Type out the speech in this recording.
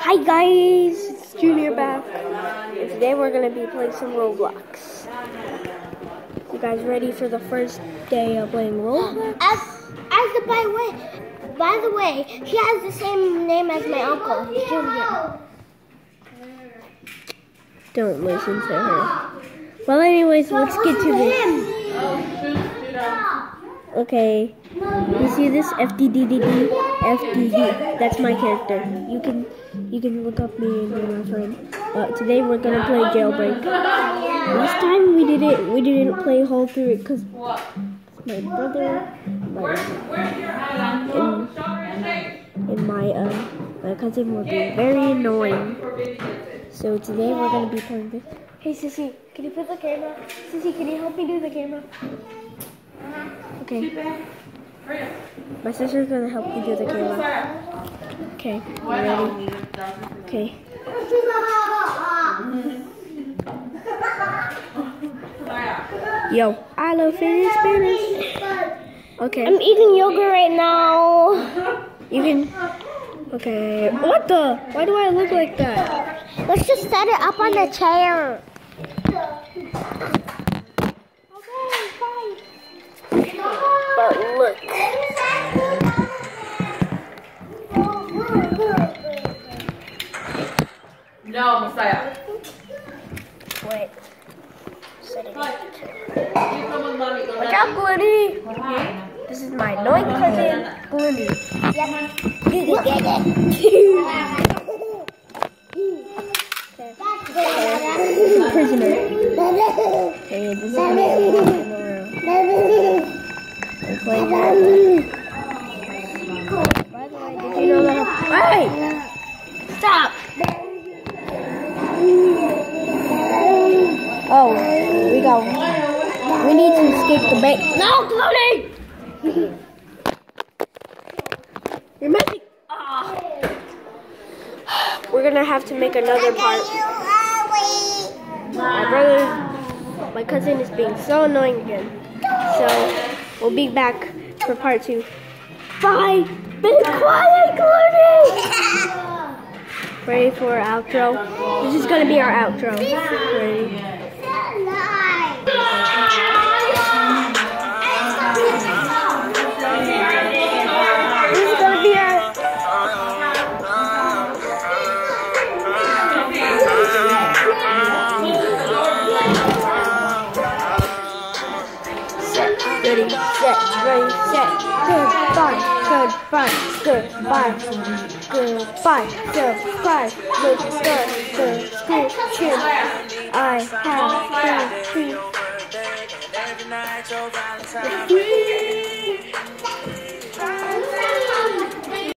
Hi guys, it's Junior back, and today we're going to be playing some Roblox. You guys ready for the first day of playing Roblox? By the way, he has the same name as my uncle, Junior. Don't listen to her. Well, anyways, let's get to this. Okay, you see this? FDDDD, FDD. That's my character. You can look up me and be my friend. Today we're gonna play Jailbreak. Last time we didn't play whole through it because my brother, and my cousin were being very annoying. So today we're gonna be playing this. Hey Sissy, can you put the camera? Sissy, can you help me do the camera? Okay. My sister's gonna help me do the camera. Okay, you ready? Okay. Yo, I love Spanish. Okay. I'm eating yogurt right now. You can. Okay. What the? Why do I look like that? Let's just set it up on the chair. But look. No, Messiah. Wait. Setting up. Look Look out, Glitty! This is my annoying cousin, Glitty. Prisoner. Okay, this is me walking around. By the way, did you know that? Hey! Stop! Oh, we need to escape the bank. No, Glody! You're messing. Oh. We're gonna have to make another part. My cousin is being so annoying again. So, we'll be back for part 2. Bye! Be quiet, Glody! Ready for our outro? This is gonna be our outro. Ready? This is gonna be our... Ready, set, ready, set. Goodbye, goodbye, goodbye, goodbye, goodbye. Look at the description. I have to